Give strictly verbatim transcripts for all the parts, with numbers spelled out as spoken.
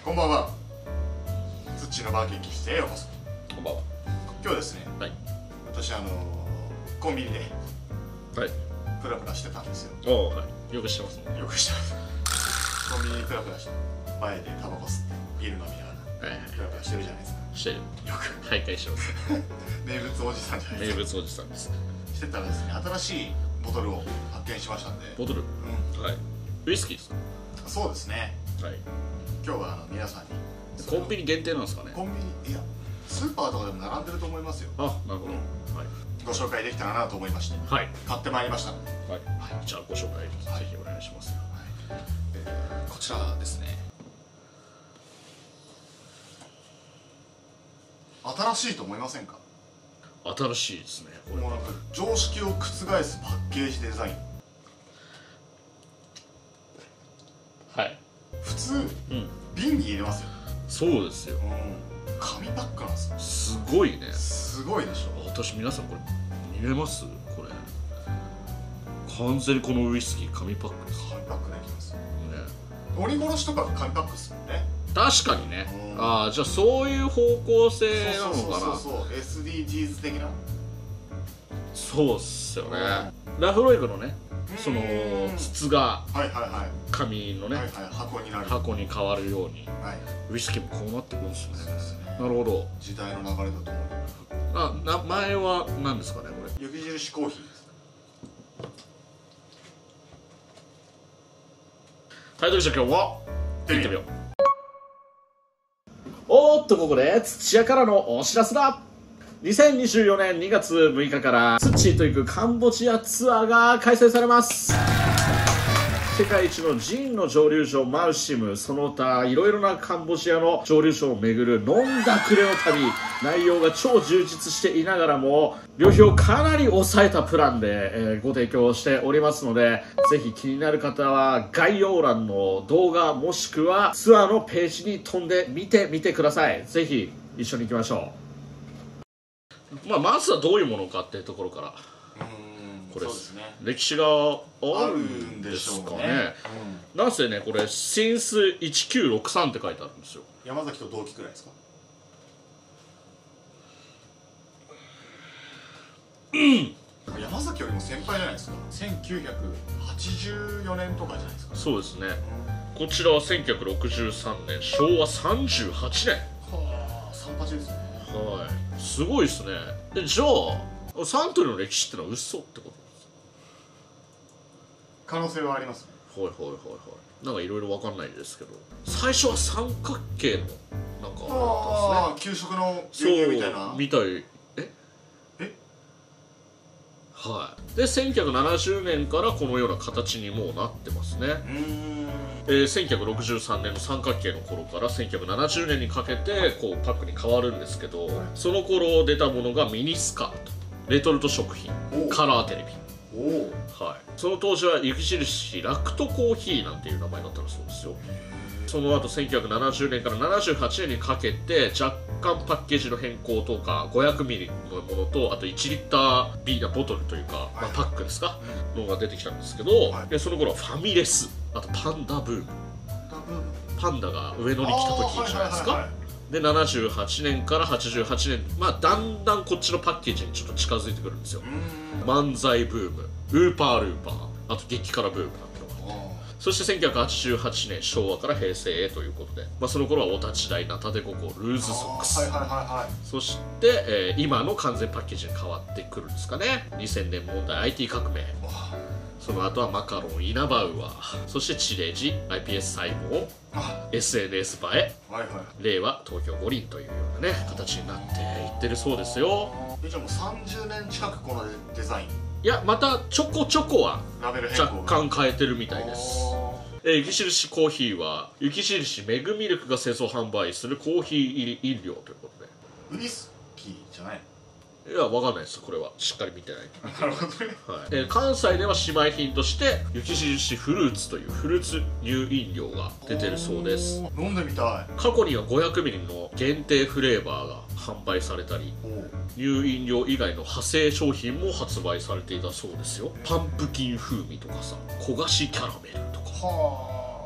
こんばんは。ツッチーのバー研究室へようこそ。 こんばんは。 今日はですね、はい、私あのー、コンビニではいプラプラしてたんですよ。 おお、はい、よくしてますね。 よくしてます。コンビニでプラプラして前でタバコ吸ってビール飲みながら、はい、プラプラしてるじゃないですか。 してる。よく徘徊してます名物おじさんじゃないですか。 名物おじさんです。 してたらですね、新しいボトルを発見しましたんで。 ボトル、うん、はい。ウイスキーですか？そうですね。はい。今日はあの皆さんにコンビニ限定なんですかね。 コンビニ、いやスーパーとかでも並んでると思いますよ。 あ、なるほど、うん、はい。 ご紹介できたらなと思いまして、はい、買ってまいりましたので、はい、 はい、じゃあご紹介ぜひお願いします。はい、 えー、こちらですね、新しいと思いませんか？ 新しいですね。 これもなんか常識を覆すパッケージデザイン。 はい。 普通、うん、瓶に入れますよ。 そうですよ、うん、 紙パックなんですよ。 すごいね。 すごいでしょ。 私皆さんこれ見れます？これ完全にこのウイスキー紙パックです。 紙パックできますね。鬼殺しとか紙パックですもんね。 確かにね、うん、ああ、じゃあそういう方向性なのかな。 そうそうそうそう、 エスディージーズ 的な。 そうっすよね、うん、ラフロイグのね、その筒が紙のね箱になる、箱に変わるように、はい、ウイスキーもこうなってくるんですね。なるほど。 時代の流れだと思う。 あ、名前は何ですかね、これ。 雪印コーヒーです。 はい、というわけで今日は行ってみよう。おーっと、ここで土屋からのお知らせだ。にせんにじゅうよねんにがつむいかからツッチーと行くカンボジアツアーが開催されます。世界一のジンの蒸留所マウシム、その他いろいろなカンボジアの蒸留所を巡る飲んだくれの旅。内容が超充実していながらも旅費をかなり抑えたプランで、えー、ご提供しておりますので、ぜひ気になる方は概要欄の動画もしくはツアーのページに飛んでみてみてください。ぜひ一緒に行きましょう。まあ、まずはどういうものかっていうところから。これですね、歴史があるんですかね。なんせね、これ シンスせんきゅうひゃくろくじゅうさん って書いてあるんですよ。 山崎と同期くらいですか？うん、山崎よりも先輩じゃないですか。せんきゅうひゃくはちじゅうよねんとかじゃないですか。 そうですね、うん、こちらはせんきゅうひゃくろくじゅうさんねん、しょうわさんじゅうはちねん。 はあ、さんぱちですね。 はい、すごいですね。で、じゃあサントリーの歴史ってのは嘘ってこと？ 可能性はありますね。 はいはいはいはい。なんかいろいろわかんないですけど、最初は三角形のなんかあったんですね。給食の牛乳みたいな。 みたい。え？え？はい。でせんきゅうひゃくななじゅうねんからこのような形にもうなってますね。うーん。えー、せんきゅうひゃくろくじゅうさんねんの三角形の頃からせんきゅうひゃくななじゅうねんにかけてこうパックに変わるんですけど、その頃出たものがミニスカート、レトルト食品、カラーテレビ。はい、その当時は雪印ラクトコーヒーなんていう名前だったらそうですよ。その後せんきゅうひゃくななじゅうねんからななじゅうはちねんにかけて若干パッケージの変更とかごひゃくミリのものと、あといちリッタービーナボトルというか、まあ、パックですか、のが出てきたんですけど、はい、でその頃はファミレス、あとパンダブーム、パンダが上野に来た時じゃないですか。でななじゅうはちねんからはちじゅうはちねん、まあだんだんこっちのパッケージにちょっと近づいてくるんですよ。漫才ブーム、ウーパールーパー、あと激辛ブームなんてのがあって、そしてせんきゅうひゃくはちじゅうはちねん昭和から平成へということで、まあ、その頃はお立ち台、ナタデココ、ルーズソックス、そして、えー、今の完全パッケージに変わってくるんですかね。にせんねん問題 アイティー 革命、その後はマカロン、イナバウアー、そして地デジ、アイピーエス 細胞、エスエヌエス 映え、はいはい、令和東京五輪というようなね形になっていってるそうですよ。 じゃあもうさんじゅうねん近くこのデザイン。 いや、またちょこちょこは若干変えてるみたいです。えー、雪印コーヒーは雪印メグミルクが製造販売するコーヒー入り飲料ということで。ウイスキーじゃない？ いや、わかんないです。これはしっかり見てない。 なるほどね。 はい。えー、関西では姉妹品として雪印フルーツというフルーツ乳飲料が出てるそうです。 飲んでみたい。 過去にはごひゃくミリの限定フレーバーが販売されたり、乳飲料以外の派生商品も発売されていたそうですよ。パンプキン風味とかさ、焦がしキャラメルとか。は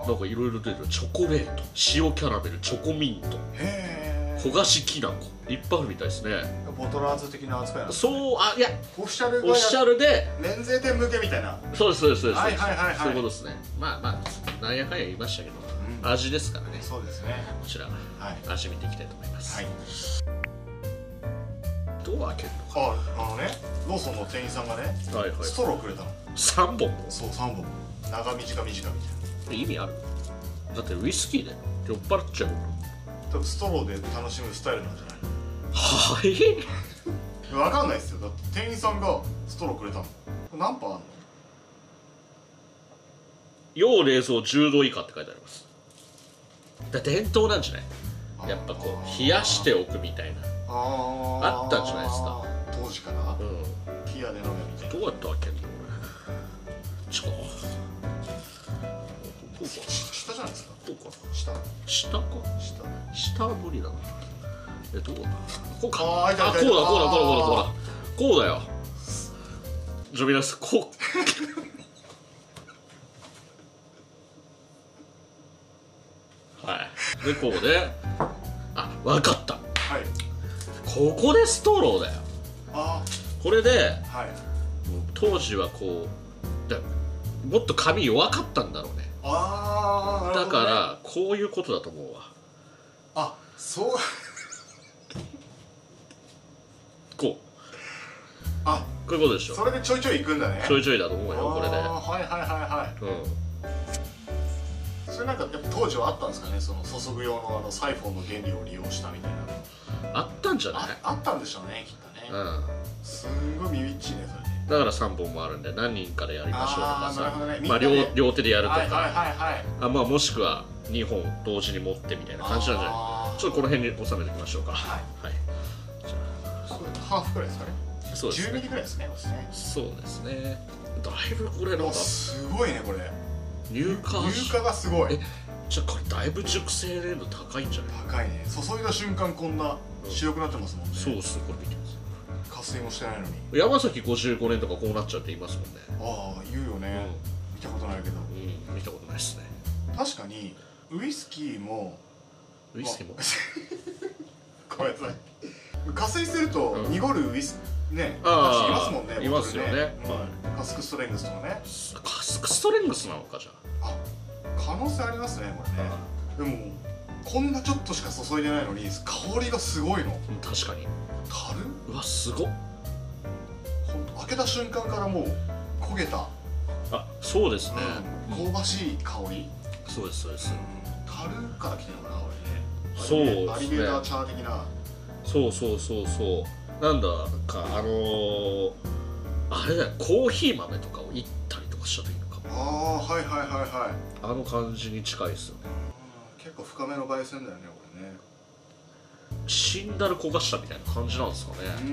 なんかいろいろ出てる。チョコレート、塩キャラメル、チョコミント、へ焦がしきなこ、いっぱいあるみたいですね。 ボトラーズ的な扱いなんですね。そう、あ、いやオフィシャルオフィシャルで免税店向けみたいな。 そうですそうですそうです、 はいはいはいはい、 そういうことですね。まあまあなんやかんや言いましたけど、うん、味ですからね。 そうですね。 こちら、はい、味見ていきたいと思います。はい、どう開けるのか。 あ、あのね、ローソンの店員さんがね、はいはい、ストローくれたの。 さんぼん。そう、 さんぼん。長短短みたいな。 意味ある？だってウイスキーで酔っ払っちゃう。 多分ストローで楽しむスタイルなんじゃない？ はい。 分かんないですよ。だって店員さんがストローくれたの。何パーあんの？ 要冷蔵じゅうど以下って書いてあります。だ伝統なんじゃない？やっぱこう冷やしておくみたいな。ああったんじゃないですか。 当時から。うん。冷やで飲めみたいな。 どうやって開けるの？ちょっと下じゃないですか。 どうかな。 下。 下か。下。下は無理だな。え、どうだ。こうか。 ああ、こうだこうだこうだこうだこうだこうだよ。ジョビナスこう。はい。でこうで、あ、わかった。はい。ここでストローだよ。ああ。これで、はい。当時はこうだ。もっと髪弱かったんだろうね。ああ、なるほどね。だからこういうことだと思うわ。 あ、そうこう。あ、こういうことでしょ。 それでちょいちょい行くんだね。 ちょいちょいだと思うよ、これで。 はいはいはいはい。うん。それなんかやっぱ当時はあったんですかね、その注ぐ用のあのサイフォンの原理を利用したみたいな。あったんじゃない？ あったんでしょうね、きっとね。うん。すんごいみみっちいね、それね。 だからさんぼんもあるんで、何人かでやりましょうとかさ、まあ両両手でやるとか、あ、まあもしくはにほん同時に持ってみたいな感じなんじゃない？ちょっとこの辺に収めておきましょうか。はい。はい。 じゃあハーフくらいですかね。そうですね。じゅうミリくらいですね。 そうですね。だいぶこれのすごいねこれ。 乳化乳化がすごい。 え、じゃあこれだいぶ熟成レ度高いんじゃない？ 高いね。注いだ瞬間こんな白くなってますもんね。 そうっす。これ見てます。 加水もしてないのに。 山崎ごじゅうごねんとかこうなっちゃうって言いますもんね。 ああ、言うよね。見たことないけど。 うん、見たことないですね。 確かにウイスキーもウイスキーもごめんなさい。加水すると濁るウイスね、いますもんね。 いますよね。 カスクストレングスとかね。 カスクストレングスなのかじゃあ。 あ、可能性ありますねこれね。でもこんなちょっとしか注いでないのに香りがすごいの。 確かに。 樽？ うわ、すごっ。 開けた瞬間からもう焦げた。 あ、そうですね。 香ばしい香り。 そうですそうです。 樽から来てるのかなこれね。 そうですね。 アリゲーターチャー的な。 そうそうそうそう。なんだかあのー、あれだよ、コーヒー豆とかをいったりとかした時のかも。 ああ、はいはいはいはい。 あの感じに近いですよね。 結構深めの焙煎だよねこれね。 死んだる焦がしたみたいな感じなんですかね。 うん、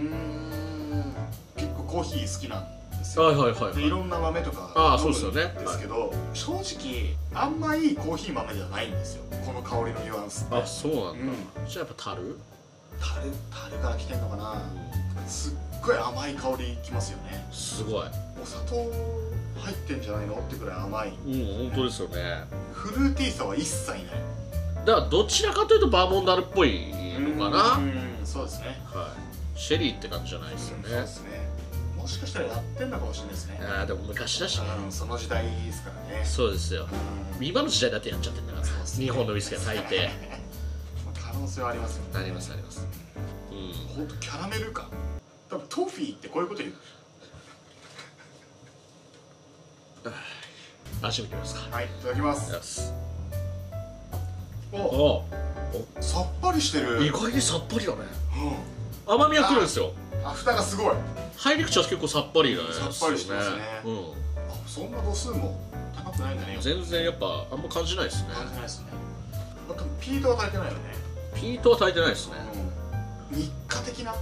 結構コーヒー好きなんですよ。 はいはいはい、はい、 でいろんな豆とかああそうですよね。 ですけど、はい、正直あんまいいコーヒー豆ではないんですよ、この香りのニュアンスって。あ、そうなんだ、うん、じゃあやっぱ樽樽樽から来てんのかな、うん、すっごい甘い香りきますよね。 すごい。 お砂糖入ってんじゃないのってくらい甘い。 うん、本当ですよね。 フルーティーさは一切ない。 だからどちらかというとバーモンダルっぽいのかな。 うん、そうですね。 はい。シェリーって感じじゃないですよね。 そうですね。もしかしたらやってんのかもしれないですね。 ああ、でも昔だしね。 その時代ですからね。 そうですよ。今の時代だってやっちゃってんだから。日本のウイスキーが大抵。 可能性はありますよね。 ありますあります。 うん。本当キャラメル感。多分トフィーってこういうこと言う。 味見てみますか。 はい、いただきます。 よし。 おお、さっぱりしてる。 意外にさっぱりだね。うん。甘みはくるんですよ。 あ、蓋がすごい。 入り口は結構さっぱりだね。 さっぱりしてますね。うん。あ、そんな度数も高くないんだね。 全然やっぱあんま感じないですね。 感じないですね。あとピートは炊いてないよね。 ピートは炊いてないですね。 日課的な。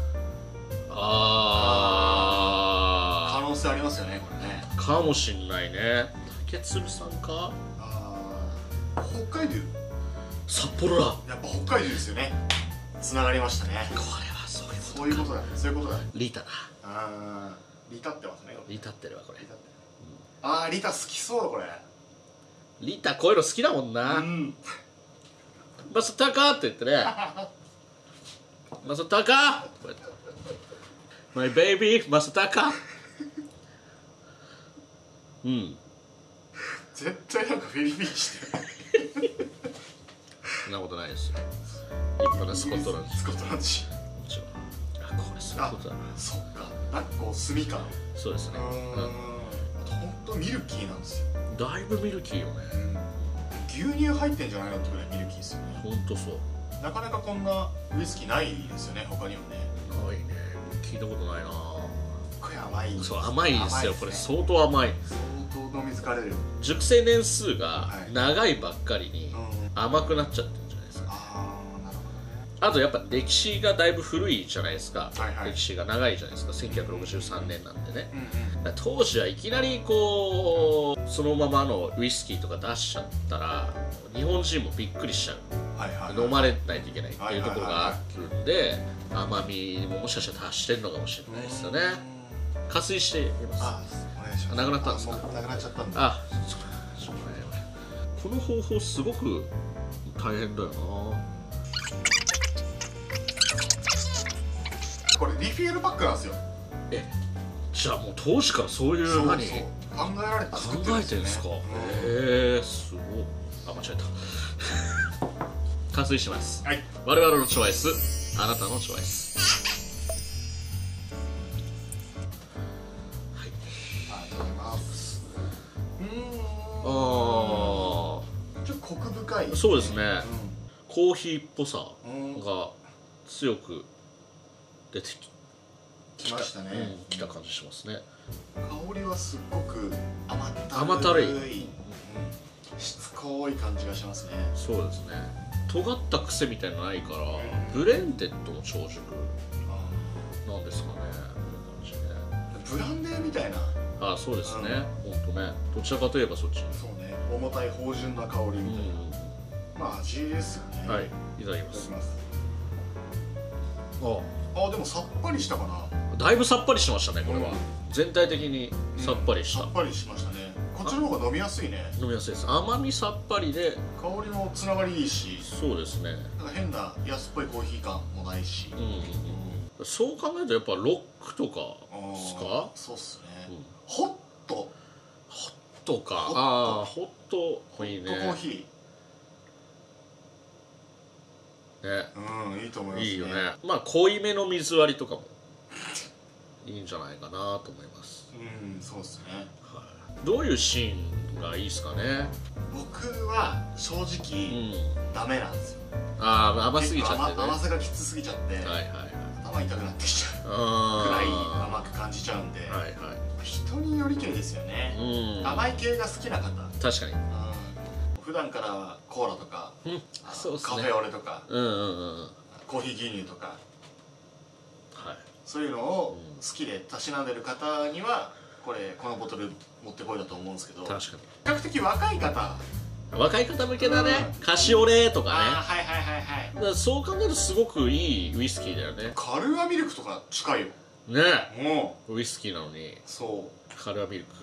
ああ。可能性ありますよね、これね。 かもしんないね。竹鶴さんか。 ああ。北海道。 札幌だ。 やっぱ北海道ですよね。繋がりましたね。 これはそういうこと。 そういうことだね。そういうことだね。 リタだ。 ああ。リタってますね。 リタってるわこれ。 ああ、リタ好きそうこれ。 リタこういうの好きだもんな、うん、マサタカって言ってねマサタカマイベイビーマサタカうん絶対なんかフィリピンしてるそんなことないですよ。立派なスコットランドスコットランド人。 あ、これそういうことだな。 そっか、なんかこう炭感。 そうですね。 本当ミルキーなんですよ。 だいぶミルキーよね、 うん、牛乳入ってんじゃないのってぐらいミルキーですよね。 ほんとそう。 なかなかこんなウイスキーないですよね、他にもね。 ないね、聞いたことないな。 これ甘いんです。 そう、甘いですよ、これ相当甘い。 相当飲み疲れる。 熟成年数が長いばっかりに甘くなっちゃってるんじゃないですか、ね。 ああ、なるほどね。 あとやっぱ歴史がだいぶ古いじゃないですか、 はいはい、 歴史が長いじゃないですか。せんきゅうひゃくろくじゅうさんねんなんでね、うんうん、当時はいきなりこうそのままのウイスキーとか出しちゃったら日本人もびっくりしちゃう、はいはいはい、飲まれないといけないっていうところがあるんで、甘みももしかしたら足してるのかもしれないですよね。加水してみます。 あ、お願いします。 なくなったんですか。 なくなっちゃったんだ。 あ、しょうがないわ。この方法すごく大変だよな。 これリフィールパックなんですよ。 え、じゃあもう当時からそういう何そうそう考えられて作ってるんですね。考えてるんですか。へえー、すごい。あ、間違えた。加水します。はい。我々のチョイス、あなたのチョイス。はい。 ありがとうございます。うーん。ああ。ちょっとコク深い。 そうですね。うん、コーヒーっぽさが強く出てきましたね。 うん、きた感じしますね。 香りはすっごく甘ったるい、 甘ったるい、うん、 しつこい感じがしますね。 そうですね。尖った癖みたいなのないから、ブレンデッドの長熟なんですかね。こういう感じでブランデーみたいな。 ああ、そうですね。本当ね。どちらかといえばそっち。 そうね。重たい芳醇な香りみたいな。うん、まあ味ですよね。 はい。いただきます。 ああ。あ、でもさっぱりしたかな。 だいぶさっぱりしましたね、これは。うん、全体的にさっぱりした、 うん、さっぱりしましたね。こっちの方が飲みやすいね。 飲みやすいです。甘みさっぱりで香りもつながりいいし。 そうですね。 なんか変な安っぽいコーヒー感もないし、うんうんうん、 そう考えるとやっぱロックとかですか。 そうっすね、うん、ホットホットか。ああ、ホットいいね。 ホットコーヒーね、 うん、いいと思いますね。 いいよね。まあ濃いめの水割りとかもいいんじゃないかなと思います。 うん、そうですね。 はい、どういうシーンがいいですかね。 僕は正直、うん、ダメなんですよ。 ああ、甘すぎちゃって、ね、 甘, 甘さがきつすぎちゃって、はいはいはい、頭痛くなってきちゃうくらい甘く感じちゃうんで、はいはい、人によりけりですよね。うん、甘い系が好きな方、 確かに、うん、 普段からコーラとか、うん、そうですね、カフェオレとか、うんうんうん、コーヒー牛乳とか、はい、そういうのを好きでたしなんでる方にはこれこのボトル持ってこいだと思うんですけど、確かに比較的若い方、 若い方向けだね、うん、カシオレとかね。あ、 はいはいはいはい。 だからそう考えるとすごくいいウイスキーだよね。 カルーアミルクとか近いよね。もうウイスキーなのに、そうカルーアミルク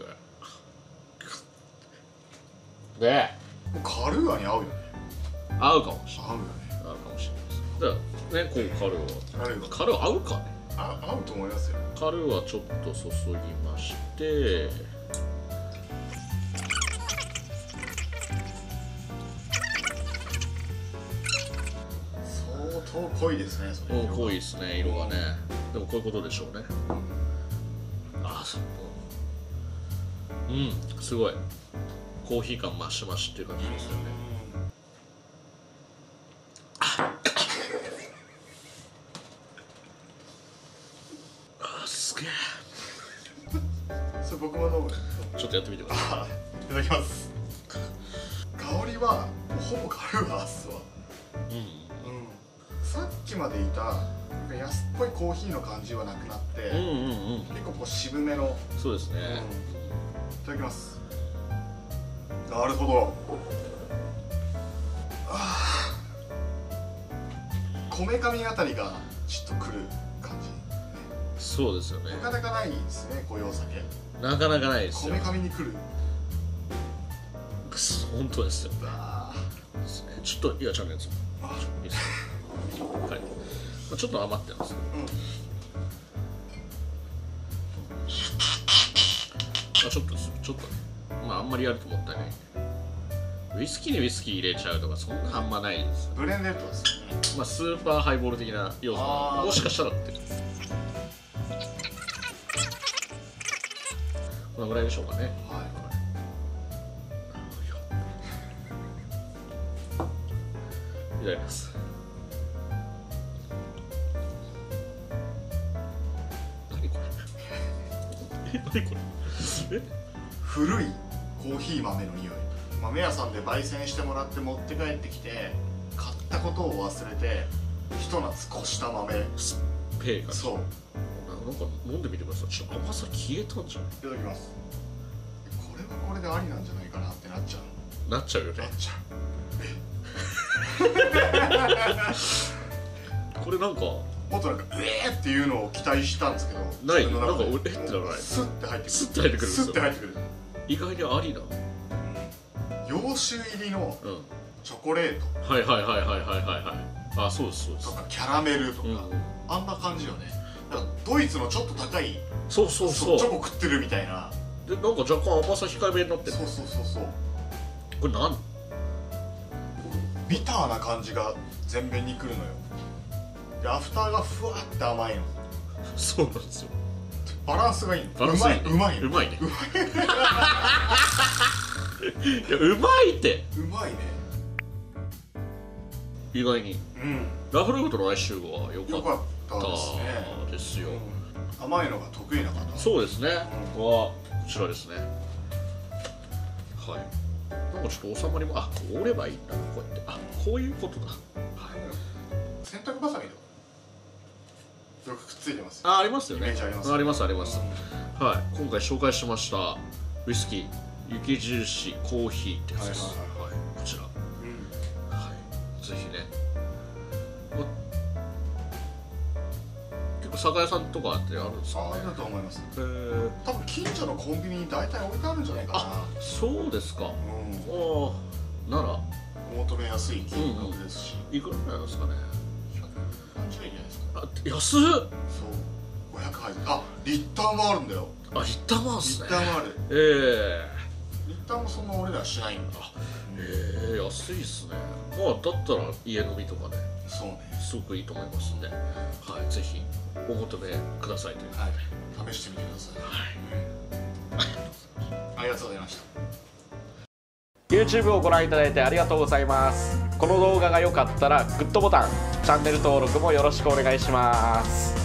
がね、 カルーアに合うよね。 合うかもしれない。合うよね。 合うかもしれないです。だからね、こうカルーアカルーア合うかね。 あ、合うと思いますよ。 カルーアちょっと注ぎまして、 相当濃いですね。それ濃いですね、色がね。でもこういうことでしょうね。あ、そう。うん、すごいコーヒー感増し増しっていう感じですよね。あ、すげえ。 それ僕も飲む。 ちょっとやってみてください。いただきます。香りはほぼカルーアっすわ。うん、うん、さっきまでいた安っぽいコーヒーの感じはなくなって、うんうんうん、結構こう渋めの。 そうですね、うん、 いただきます。なるほど。あ、こめかみあたりがちょっとくる感じ、ね、 そうですよね。 なかなかないですね、こういうお酒。 なかなかないですよ。 こめかみにくる。 そ本当ですよ。ちょっといやちゃんのやついいですか。はい、ちょっと余ってますけど、うん、あちょっとですちょっとね、まああんまりやるともったいない。ウイスキーにウイスキー入れちゃうとかそんなあんまないです。 ブレンデッドですね。 まあスーパーハイボール的な要素もしかしたらってこのぐらいでしょうかね。はい。いただきます。何これ？え、何これ？え？ 古いコーヒー豆の匂い。豆屋さんで焙煎してもらって持って帰ってきて買ったことを忘れてひと夏越した豆。 スペーが。 そう。 なんか飲んでみてください。ちょっと甘さ消えたんじゃない？ いただきます。これはこれでありなんじゃないかなってなっちゃう。 なっちゃうよね。 なっちゃう。 これなんかもっとなんか「えー!」っていうのを期待したんですけど、 ないなんか「えっ?」ってならない。 スッて入ってくる。 スッて入ってくるんですよ。 スッて入ってくる。 意外にありな。 洋酒入りのチョコレート、 うん、はいはいはいはいはいはいはい。あ、そうですそうです。 とかキャラメルとか、うん、あんな感じよね。だからドイツのちょっと高いそうそうそうチョコ食ってるみたいな。 でなんか若干甘さ控えめになってる。 そうそうそうそう。 これ何？ ビターな感じが前面に来るのよ。でアフターがふわって甘いの。 そうなんですよ。 バランスがいいの。 バランスいいね。 うまい。 うまいね。いやうまいって。 うまいね。 意外に。 うん。 ラフロイグとの相性が良かったですね。 ですよ。 甘いのが得意な方。 そうですね。はこちらですね。はい。なんかちょっと収まりもあ折ればいいんだなこうやってあこういうことだ。はい。 洗濯バサミとかよくくっついてます。 あありますよね。 ありますありますあります。はい。今回紹介しましたウイスキー雪印コーヒーってやつです。はいこちら。はい。ぜひね。結構酒屋さんとかってあるんですかね。 あると思います。多分近所のコンビニに大体置いてあるんじゃないかな。 あそうですか。うん。ああならお求めやすい金額ですし。 いくらなんですかね。 ひゃくさんじゅうえんじゃないですか。 あ安っ。そうごひゃく入る。あリッターもあるんだよ。 あリッターもあるんすね。 リッターもある。 ええリッターもそんな俺らしないんだ。 ええ安いっすね。まあだったら家飲みとかね。 そうね。すごくいいと思いますんで、はい、ぜひお求めくださいという。 はい、試してみてください。はい、ありがとうございました。 YouTube をご覧いただいてありがとうございます。この動画が良かったらグッドボタン、チャンネル登録もよろしくお願いします。